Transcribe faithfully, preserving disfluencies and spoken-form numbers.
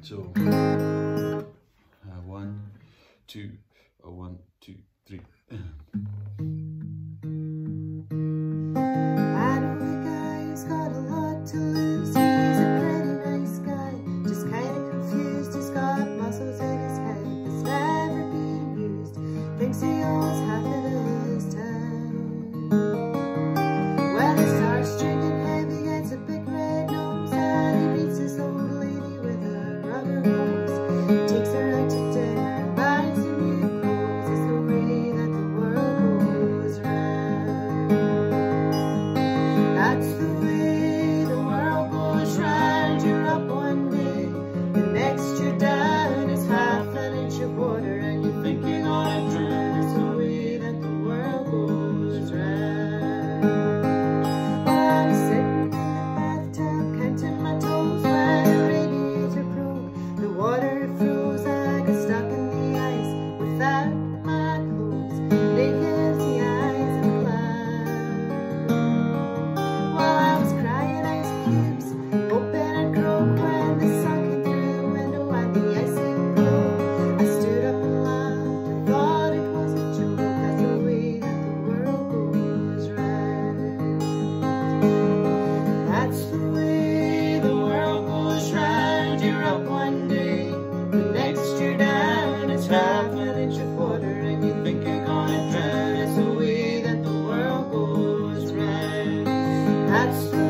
So uh, one, two, uh, one, two, three. I know a guy who's got a lot to lose. He's a pretty nice guy, just kind of confused. He's got muscles in his head that's never been used. Thinks he owns half of his town. When he starts drinking heavy, gets a big red nose, and he meets this old lady with a rubber hose. Takes her out to dinner, buys her new clothes. It's the way that the world goes round. That's the way the world goes round. You're up one day, the next you're down. It's half an inch of water and you think you're gonna drown. It's the way that the world goes round. Well, I was sitting in the bathtub counting my toes when the radiator broke. The water froze, I got stuck in the ice without my clothes, naked as the eyes of a clown. While I was crying ice cubes, hoping I'd croak when the sun came through the window and the ice didn't glow. I stood up and laughed, I thought it was a joke. That's the way that the world goes round. That's the way the world goes round. You're up one day, the next you're down. It's half an inch of water and you think you're gonna drown. It's the way that the world goes round. That's the